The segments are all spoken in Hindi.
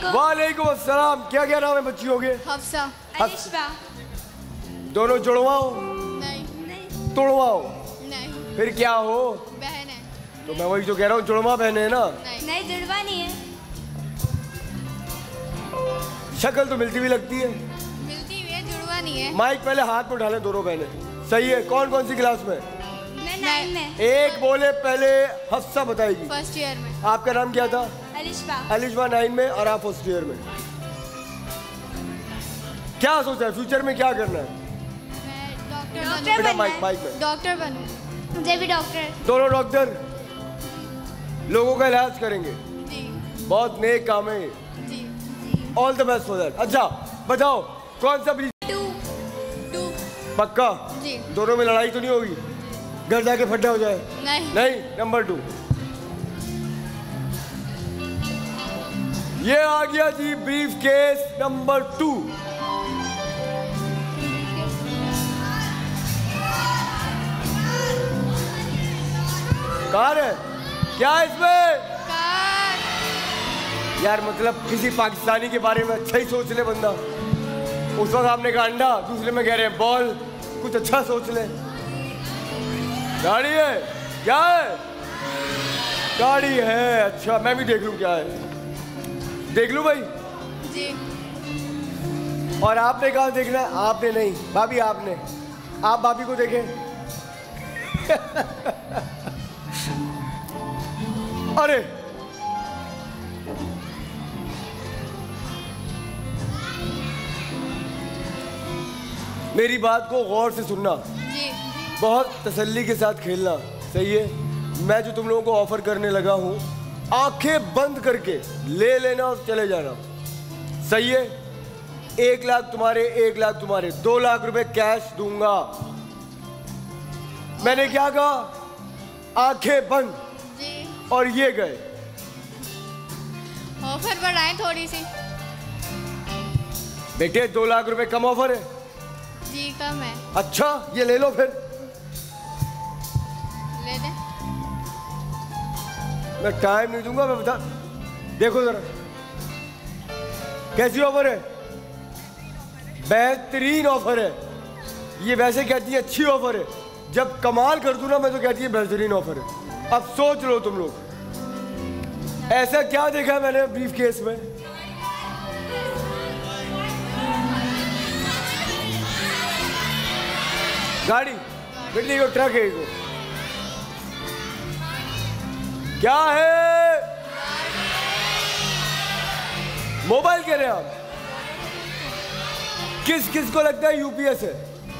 वालेकुम। वालेकुम अस्सलाम। क्या क्या नाम है बच्चियों के? हफ्सा। अलिशा। दोनों जुड़वाओ? नहीं। तुड़वाओ? नहीं। फिर क्या हो? बहन है। तो मैं वही तो कह रहा हूँ, जुड़वा बहन है ना? नहीं जुड़वा नहीं है। शक्ल तो मिलती भी लगती है। मिलती हुई है, जुड़वा नहीं है। माइक पहले हाथ में उठा लें दोनों बहनें। सही है। कौन कौन सी क्लास में? मैं 9 में। एक बोले पहले। हफ्सा बताएगी। फर्स्ट ईयर में। आपका नाम क्या था? अलिशा। अलिशा 9 में और आप फर्स्ट ईयर में। क्या सोचा है फ्यूचर में क्या करना है? मैं डॉक्टर बेटा बनना माइक है। माइक में। डॉक्टर बनूँ। मुझे भी डॉक्टर। दोनों डॉक्टर लोगों का इलाज करेंगे। जी। बहुत नेक काम है ये। जी। All the best for that. अच्छा बताओ कौन सा ब्रीफ? 2। पक्का? जी। दोनों में लड़ाई तो नहीं होगी? घर जाके फड्डा हो जाए? नहीं। नंबर 2 ये आ गया जी। Briefcase number 2। कार है क्या है इसमें? कार। यार मतलब किसी पाकिस्तानी के बारे में अच्छा ही सोच ले बंदा। उस वक्त आपने कहा अंडा, दूसरे में कह रहे हैं बॉल। कुछ अच्छा सोच ले। गाड़ी है? क्या है? गाड़ी है। अच्छा मैं भी देख लूं क्या है। देख लूं भाई? जी। और आपने कहा देखना है? आपने नहीं भाभी, आपने। आप भाभी को देखें। अरे मेरी बात को गौर से सुनना। जी। बहुत तसल्ली के साथ खेलना। सही है? मैं जो तुम लोगों को ऑफर करने लगा हूं, आंखें बंद करके ले लेना और चले जाना। सही है? 1 लाख तुम्हारे, 1 लाख तुम्हारे, 2 लाख रुपए कैश दूंगा। मैंने क्या कहा? आंखें बंद। जी। और ये गए। ऑफर बढ़ाएं थोड़ी सी। बेटे 2 लाख रुपए कम ऑफर है? जी कम है। अच्छा ये ले लो फिर। ले दे। मैं टाइम नहीं दूंगा, मैं बता। देखो जरा कैसी ऑफर है। बेहतरीन ऑफर है। ये वैसे कहती है अच्छी ऑफर है, जब कमाल कर दूं ना मैं तो कहती है बेहतरीन ऑफर है। अब सोच लो तुम लोग, ऐसा क्या देखा मैंने ब्रीफ केस में? गाड़ी बेटी को, ट्रक है को। क्या है? मोबाइल कह रहे हैं आप? किस किस को लगता है यूपीएस है?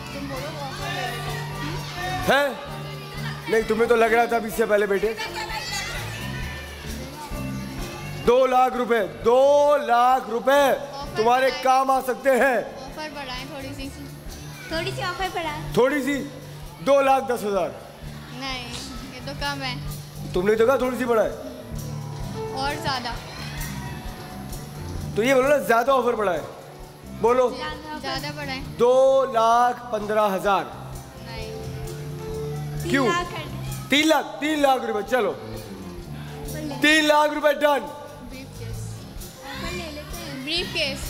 हैं? नहीं तुम्हें तो लग रहा था अभी इससे पहले बेटे। 2 लाख रुपए, 2 लाख रुपए तुम्हारे काम आ सकते हैं। ऑफर बढ़ाएं थोड़ी सी ऑफर बढ़ाएं। थोड़ी सी? 2,10,000। नहीं ये तो कम है। तुमने तो कहा थोड़ी सी बढ़ाए। और ज्यादा। तो ये बोलो ना ज्यादा ऑफर बढ़ाए। बोलो। ज्यादा बढ़ाएं। 2,15,000। नहीं। क्यों? 3 लाख? 3 लाख रुपए चलो। 3 लाख रुपए डन। ब्रीफकेस।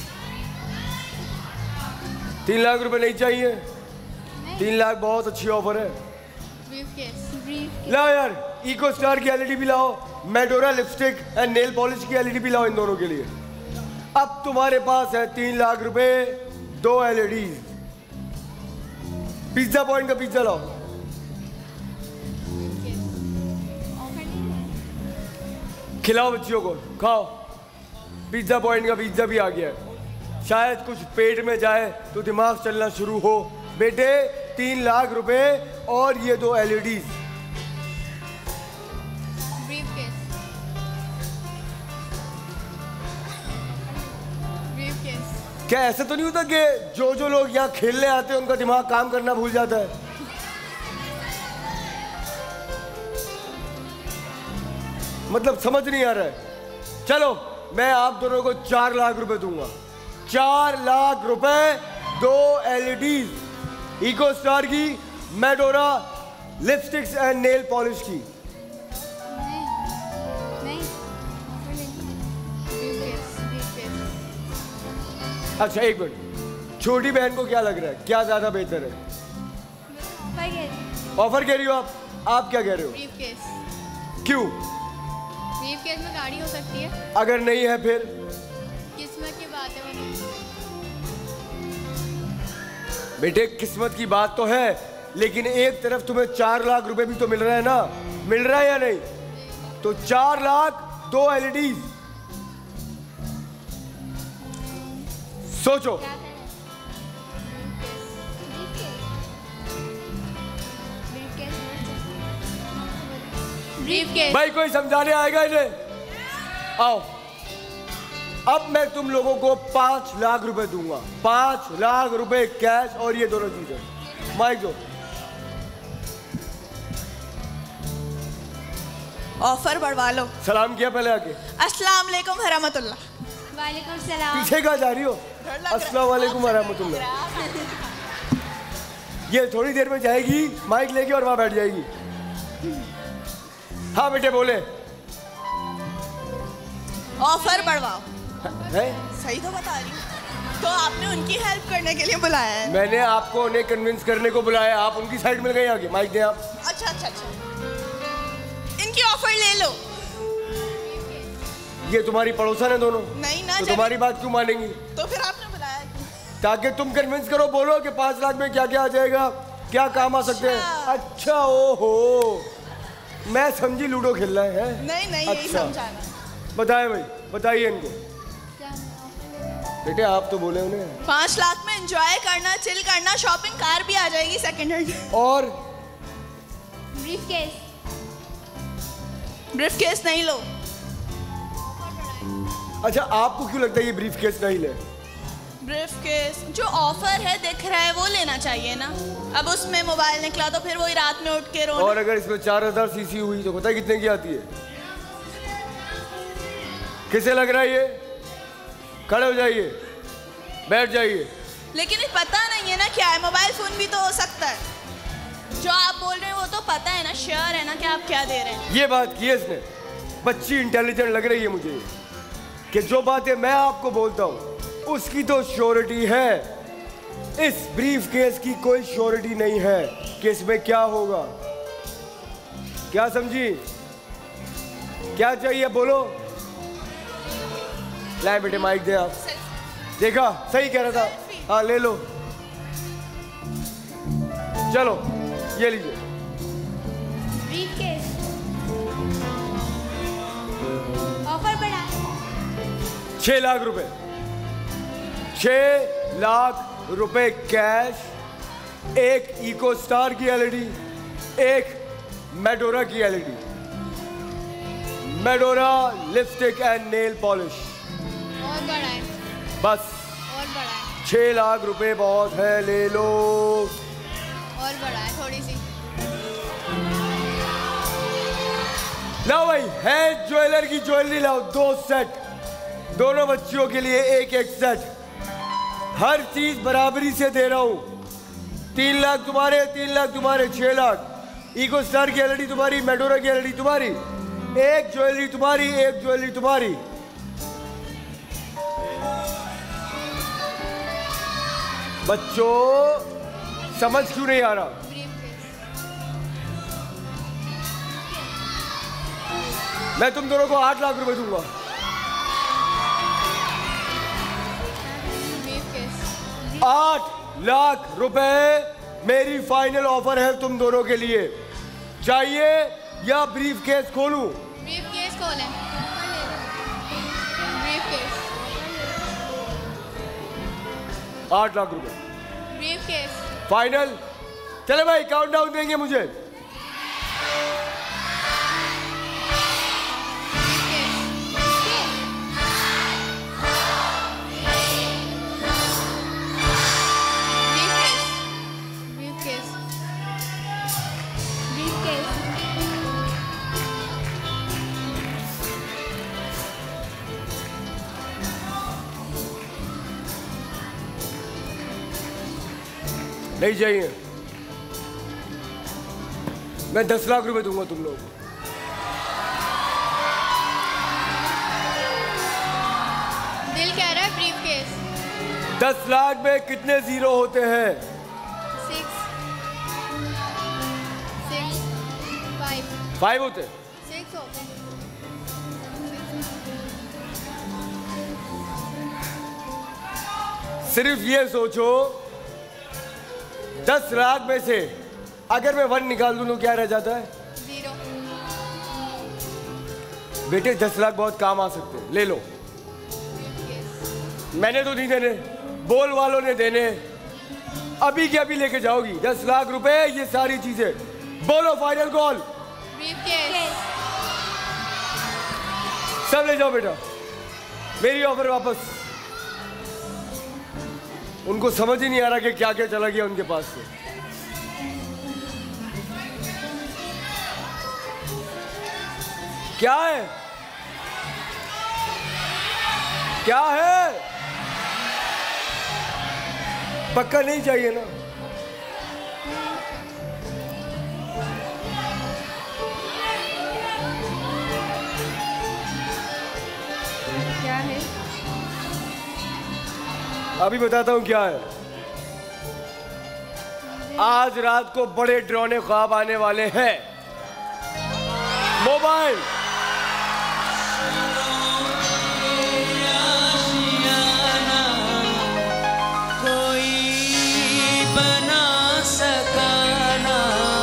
3 लाख रुपए नहीं चाहिए? 3 लाख बहुत अच्छी ऑफर है। ब्रीफकेस। लाओ यार इको स्टार की एलईडी भी लाओ, Medora lipstick and nail polish की एलईडी भी लाओ इन दोनों के लिए। अब तुम्हारे पास है 3 लाख रुपए, 2 एलईडी। पिज्जा पॉइंट का पिज्जा लाओ। खिलाओ बच्चियों को, खाओ। पिज्जा पॉइंट का पिज्जा भी आ गया है। शायद कुछ पेट में जाए तो दिमाग चलना शुरू हो। बेटे 3 लाख रुपए और ये 2 एलईडीज। क्या ऐसा तो नहीं होता कि जो लोग यहाँ खेलने आते हैं उनका दिमाग काम करना भूल जाता है? मतलब समझ नहीं आ रहा है। चलो मैं आप दोनों को 4 लाख रुपए दूंगा। 4 लाख रुपए, 2 एलईडीज इको स्टार की, Medora lipsticks and nail polish की। नहीं। अच्छा एक मिनट, छोटी बहन को क्या लग रहा है, क्या ज्यादा बेहतर है? ऑफर कह रही हो आप क्या कह रहे हो? ब्रीफकेस। क्यों? ब्रीफकेस में गाड़ी हो सकती है। अगर नहीं है फिर? किस्मत की बात है वो। बेटे किस्मत की बात तो है, लेकिन एक तरफ तुम्हें 4 लाख रुपए भी तो मिल रहा है ना, मिल रहा है या नहीं? तो 4 लाख 2 एलईडी। सोचो। ब्रीफकेस। भाई कोई समझाने आएगा इन्हें? आओ, अब मैं तुम लोगों को 5 लाख रुपए दूंगा, 5 लाख रुपए कैश और ये दोनों चीजें। माइक दो। ऑफर बढ़वा लो। सलाम किया पहले आके। अस्सलाम वालेकुम वरहमतुल्लाह। वालेकुम सलाम। पीछे कहाँ जा रही हो? अस्सलाम वालेकुम वरहमतुल्लाह। ये थोड़ी देर में जाएगी, माइक लेके और वहां बैठ जाएगी। हाँ बेटे बोले। ऑफर बढ़वाओ। है? सही तो बता रही हूँ। तो आपने उनकी हेल्प करने के लिए बुलाया है? मैंने आपको उन्हें कन्विंस करने को बुलाया, आप उनकी साइड में गए आगे। माइक दें आप। अच्छा अच्छा अच्छा, इनकी ऑफर ले लो। ये तुम्हारी पड़ोसन है दोनों? नहीं ना। तो तुम्हारी बात क्यों मानेंगी? तो फिर आपने बुलाया क्यों? ताकि तुम कन्विंस करो, बोलो कि 5 लाख में क्या क्या आ जाएगा, क्या काम आ सकते हैं। अच्छा ओहो, मैं समझी लूडो खेल रहा है। नहीं नहीं, यही अच्छा। समझाना। बताए भाई, बताइए इनको। बेटे आप तो बोले उन्हें 5 लाख में एंजॉय करना, चिल करना, शॉपिंग, कार भी आ जाएगी सेकंड हैंड। और ब्रीफकेस। ब्रीफकेस नहीं लो। अच्छा आपको क्यों लगता है ये ब्रीफकेस नहीं ले? ब्रीफकेस जो ऑफर है दिख रहा है वो लेना चाहिए ना। अब उसमें मोबाइल निकला तो फिर वही रात में उठ के रोना। और अगर इसमें 4000 सीसी हुई तो पता है कितने की आती है? किसे लग रहा है ये? खड़े हो जाइए, बैठ जाइए। लेकिन ये पता नहीं है ना क्या है, मोबाइल फोन भी तो हो सकता है। जो आप बोल रहे हैं वो तो पता है ना, श्योर है ना कि आप क्या दे रहे हैं? ये बात की है इसने। बच्ची इंटेलिजेंट लग रही है मुझे कि जो बातें मैं आपको बोलता हूँ उसकी तो श्योरिटी है, इस ब्रीफकेस की कोई श्योरिटी नहीं है कि इसमें क्या होगा। क्या समझी? क्या चाहिए बोलो? लाए बेटे माइक दे आप। देखा सही कह रहा था। हाँ ले लो, चलो ये लीजिए। ब्रीफकेस। ऑफर बढ़ा। 6 लाख रुपए, 6 लाख रुपए कैश, एक इको स्टार की एलईडी, एक मेडोरा की LED, Medora lipstick and nail polish. और बढ़ाए। बस और बढ़ाए। 6 लाख रुपए बहुत है, ले लो। और बढ़ाए थोड़ी सी। लाओ भाई, है ज्वेलर की ज्वेलरी लाओ, 2 सेट, दोनों बच्चियों के लिए एक एक सेट। हर चीज बराबरी से दे रहा हूं। 3 लाख तुम्हारे, 3 लाख तुम्हारे, 6 लाख। इको स्टार की एलईडी तुम्हारी, मेडोरा की एलईडी तुम्हारी, एक ज्वेलरी तुम्हारी, एक ज्वेलरी तुम्हारी। बच्चों समझ क्यों नहीं आ रहा? मैं तुम दोनों को 8 लाख रुपए दूंगा। ब्रीफकेस। 8 लाख रुपए मेरी फाइनल ऑफर है तुम दोनों के लिए। चाहिए या ब्रीफकेस खोलूं? ब्रीफकेस खोलें। ब्रीफकेस। 8 लाख रुपए ब्रीफकेस। फाइनल। चले भाई काउंटडाउन देंगे मुझे। नहीं चाहिए, मैं 10 लाख रुपए दूंगा तुम लोगों को। दिल कह रहा है ब्रीफकेस। 10 लाख में कितने जीरो होते हैं? 6 5 5 होते हैं। 6 होते हैं। सिर्फ ये सोचो 10 लाख में से अगर मैं 1 निकाल दूं तो क्या रह जाता है? 0। बेटे 10 लाख बहुत काम आ सकते हैं, ले लो। मैंने तो नहीं देने, बोल वालों ने देने। अभी के अभी लेके जाओगी 10 लाख रुपए, ये सारी चीजें। बोलो फाइनल कॉल। ब्रीफकेस। सब ले जाओ बेटा, मेरी ऑफर वापस। उनको समझ ही नहीं आ रहा कि क्या क्या चला गया उनके पास से। क्या है? क्या है? पक्का नहीं चाहिए ना? क्या है? अभी बताता हूं क्या है। आज रात को बड़े डरावने ख्वाब आने वाले हैं। मोबाइल। कोई बना सकाना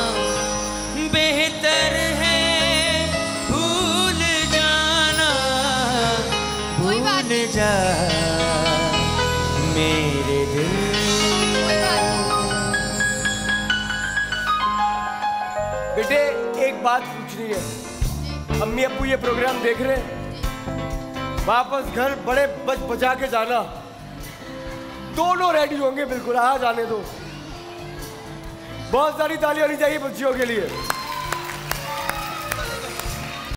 बेहतर है भूल जाना। कोई बात भूल जा मेरे दिल। कोई बात बेटे एक बात पूछनी है। नहीं। अम्मी अब्बू ये प्रोग्राम देख रहे हैं? वापस घर बड़े बचा के जाना। दोनों रेडी होंगे बिल्कुल, आ जाने दो। बहुत सारी तालियां होनी चाहिए बच्चियों के लिए।